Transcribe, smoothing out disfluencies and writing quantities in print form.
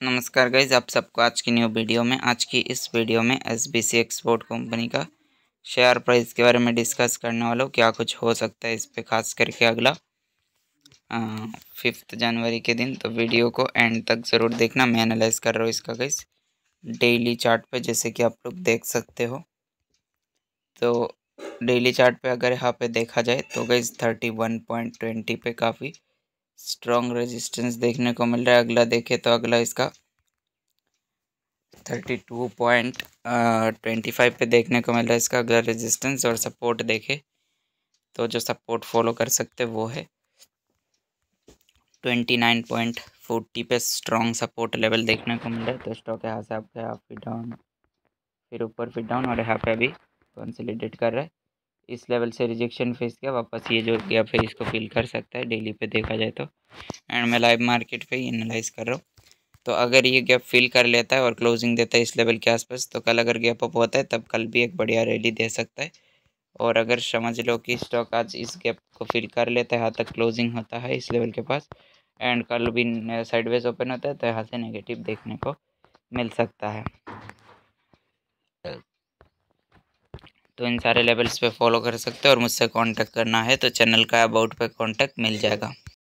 नमस्कार गाइज, आप सबको आज की न्यू वीडियो में इस वीडियो में SBC एक्सपोर्ट कंपनी का शेयर प्राइस के बारे में डिस्कस करने वाला हूँ। क्या कुछ हो सकता है इस पे, खास करके अगला 5 जनवरी के दिन। तो वीडियो को एंड तक ज़रूर देखना। मैं एनालाइज कर रहा हूँ इसका गाइज डेली चार्ट पे, जैसे कि आप लोग देख सकते हो। तो डेली चार्ट पे अगर यहाँ पे देखा जाए तो गाइज 31.20 पे काफ़ी स्ट्रॉन्ग रेजिस्टेंस देखने को मिल रहा है। अगला देखे तो अगला इसका 32.25 पे देखने को मिल रहा है इसका अगला रेजिस्टेंस। और सपोर्ट देखे तो जो सपोर्ट फॉलो कर सकते वो है 29.40 पे स्ट्रॉन्ग सपोर्ट लेवल देखने को मिल रहा है। तो स्टॉक यहाँ से आपका हाफ डाउन, फिर ऊपर, फिर डाउन, और यहाँ पे अभी कंसोलिडेट कर रहा है। इस लेवल से रिजेक्शन फेस किया, वापस ये जो गया फिर इसको फील कर सकता है डेली पे देखा जाए तो। एंड मैं लाइव मार्केट पे ही एनालाइज कर रहा हूँ। तो अगर ये गैप फिल कर लेता है और क्लोजिंग देता है इस लेवल के आसपास, तो कल अगर गैप अप होता है तब कल भी एक बढ़िया रैली दे सकता है। और अगर समझ लो कि स्टॉक आज इस गैप को फिल कर लेता है, यहाँ तक क्लोजिंग होता है इस लेवल के पास, एंड कल भी साइडवेज ओपन होता है, तो यहाँ से नेगेटिव देखने को मिल सकता है। तो इन सारे लेवल्स पे फॉलो कर सकते हो। और मुझसे कांटेक्ट करना है तो चैनल का अबाउट पे कांटेक्ट मिल जाएगा।